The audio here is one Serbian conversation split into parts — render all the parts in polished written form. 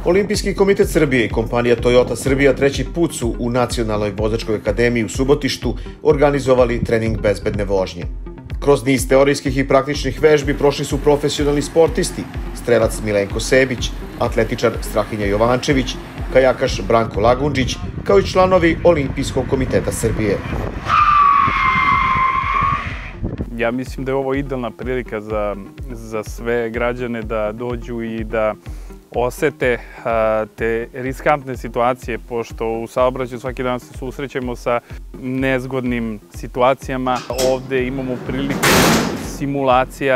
Olimpijski komitet Srbije i kompanija Toyota Srbija treći put su u Nacionalnoj vozačkoj akademiji u Subotištu organizovali trening bezbedne vožnje. Kroz niz teorijskih i praktičnih vežbi prošli su profesionalni sportisti, strelac Milenko Sebić, atletičar Strahinja Jovančević, kajakaš Branko Lagundžić, kao i članovi Olimpijskog komiteta Srbije. Ja mislim da je ovo idealna prilika za sve građane da dođu i da osete te riskantne situacije, pošto u saobraćaju svaki dan se susrećemo sa nezgodnim situacijama. Ovde imamo priliku simulacija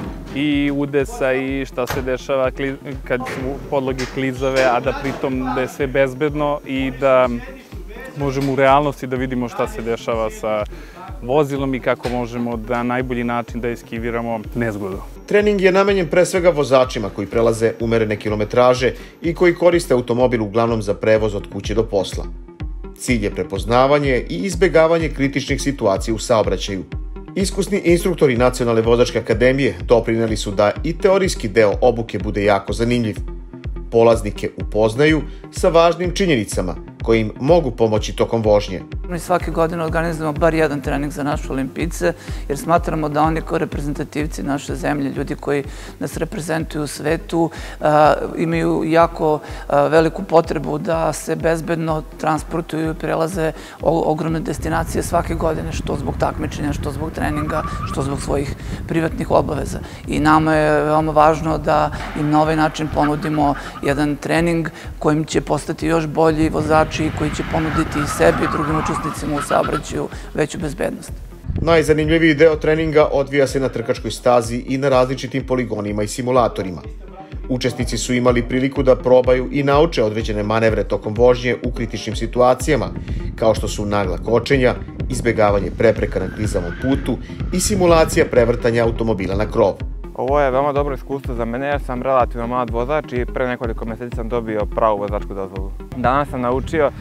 i udesa i šta se dešava kad su podloge klizave, a da pritom da je sve bezbedno i da možemo u realnosti da vidimo šta se dešava sa vozilom i kako možemo na najbolji način da eskiviramo nezgodu. Trening je namenjen pre svega vozačima koji prelaze umerene kilometraže i koji koriste automobil uglavnom za prevoz od kuće do posla. Cilj je prepoznavanje i izbegavanje kritičnih situacija u saobraćaju. Iskusni instruktori Nacionalne vozačke akademije doprineli su da i teorijski deo obuke bude jako zanimljiv. Polaznike upoznaju sa važnim činjenicama koji im mogu pomoći tokom vožnje. Mi svake godine organizujemo bar jedan trening za naše olimpijce, jer smatramo da oni kao reprezentativci naše zemlje, ljudi koji nas reprezentuju u svetu, imaju jako veliku potrebu da se bezbedno transportuju i prelaze ogromne destinacije svake godine, što zbog takmičenja, što zbog treninga, što zbog svojih privatnih obaveza. I nama je veoma važno da im na ovaj način ponudimo jedan trening kojim će postati još bolji vozači i koji će ponuditi i sebi i drugim učesnicima u saobraćaju veću bezbednost. Najzanimljiviji deo treninga odvija se na trkačkoj stazi i na različitim poligonima i simulatorima. Učesnici su imali priliku da probaju i nauče određene manevre tokom vožnje u kritičnim situacijama, kao što su nagla kočenja, izbegavanje prepreka na klizavom putu i simulacija prevrtanja automobila na krov. Ovo je veoma dobro iskustvo za mene jer sam relativno mlad vozač i pre nekoliko meseci sam dobio pravu vozačku dozvolu. Danas sam naučio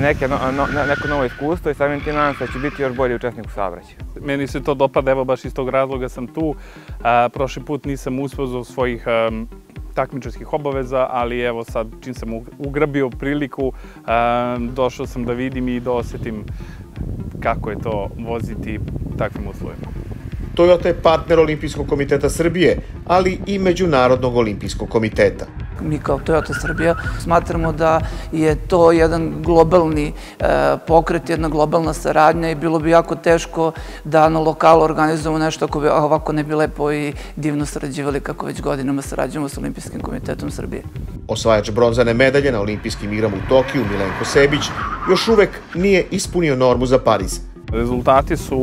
neko novo iskustvo i samim tim nadam se da ću biti još bolji učesnik u saobraćaju. Meni se to dopada, evo baš iz tog razloga sam tu. Prošli put nisam uspeo zbog svojih takmičarskih obaveza, ali evo sad čim sam ugrabio priliku, došao sam da vidim i da osetim kako je to voziti u takvim uslovima. Toyota je partner Olimpijskog komiteta Srbije, ali i Međunarodnog olimpijskog komiteta. Mi kao Toyota Srbija smatramo da je to jedan globalni pokret, jedna globalna saradnja i bilo bi jako teško da na lokalu organizujemo nešto ako bi ovako ne bi lepo i divno sarađivali kako već godinama sarađujemo s Olimpijskim komitetom Srbije. Osvajač bronzane medalje na olimpijskim igrama u Tokiju, Milenko Sebić, još uvek nije ispunio normu za Pariz. Rezultati su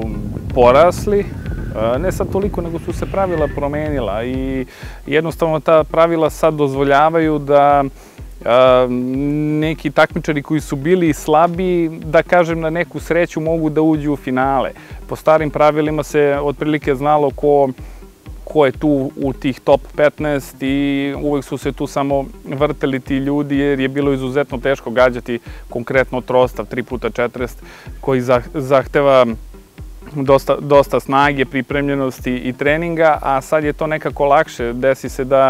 porasli, ne sad toliko, nego su se pravila promenila i jednostavno ta pravila sad dozvoljavaju da neki takmičari koji su bili slabiji, da kažem na neku sreću, mogu da uđu u finale. Po starim pravilima se otprilike znalo ko je tu u tih top 15 i uvek su se tu samo vrteli ti ljudi jer je bilo izuzetno teško gađati konkretno trostav 3x40 koji zahteva dosta snage, pripremljenosti i treninga, a sad je to nekako lakše. Desi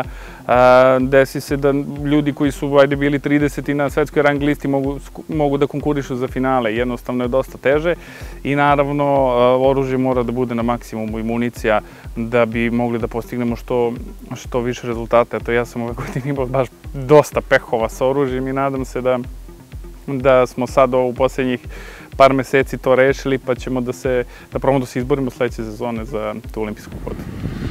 se da ljudi koji su bili 30 na svetskoj rang listi mogu da konkurišu za finale. Jednostavno je dosta teže i naravno oružje mora da bude na maksimumu i municija da bi mogli da postignemo što više rezultata. Eto, ja sam ove godine imao baš dosta pehova sa oružjem i nadam se da smo sad u poslednjih par meseci to rešili, pa ćemo da probamo da se izborimo sledeće sezone za tu olimpijsku kvotu.